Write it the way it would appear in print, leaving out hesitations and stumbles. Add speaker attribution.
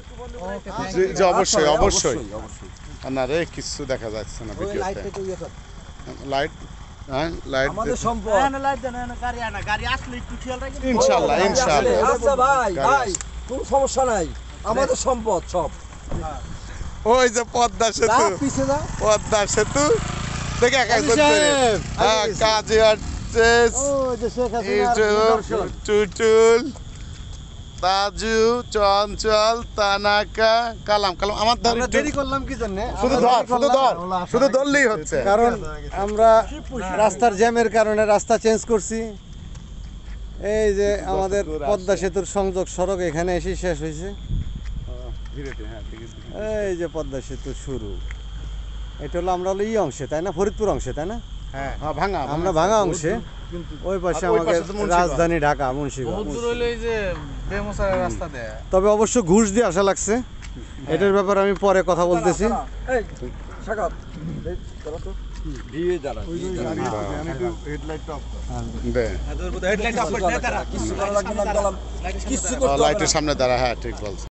Speaker 1: জি জি অবশ্যই অবশ্যই না রে কিছু দেখা যাচ্ছে না ভিডিওতে লাইট হ্যাঁ লাইট
Speaker 2: আমাদের সম্পদ
Speaker 1: ইনশাআল্লাহ ইনশাআল্লাহ
Speaker 2: আচ্ছা ভাই ভাই কোনো সমস্যা নাই আমাদের সম্পদ সব
Speaker 1: ওই যে পদ্মা সেতু
Speaker 2: পিছে যা
Speaker 1: পদ্মা সেতু দেখে একা হ্যাঁ কাজে আসছে টুটুল তাজু চঞ্চল তানাকা কালাম কালাম আমার ধর
Speaker 2: আমরা দেরি করলাম কি জন্য
Speaker 1: শুধু ধরলেই হচ্ছে
Speaker 2: কারণ আমরা রাস্তার জ্যামের কারণে রাস্তা চেঞ্জ করছি এই যে আমাদের পদ্মা সেতুর সংযোগ সড়ক এখানে এসে শেষ হয়েছে এই যে পদ্মা সেতু শুরু এটা হলো আমরা হলো এই অংশে তাই না ফরিদপুর অংশে তাই না
Speaker 1: হ্যাঁ ভাঙা
Speaker 2: আমরা ভাঙা অংশে ওই পাশে আমাদের রাজধানী ঢাকা মুন্সিগঞ্জ তবে অবশ্য ঘুষ দিয়ে আসা লাগছে এটার ব্যাপারে আমি পরে কথা বলতেছি
Speaker 1: লাইটের সামনে দাঁড়া হ্যাঁ ঠিক বলছে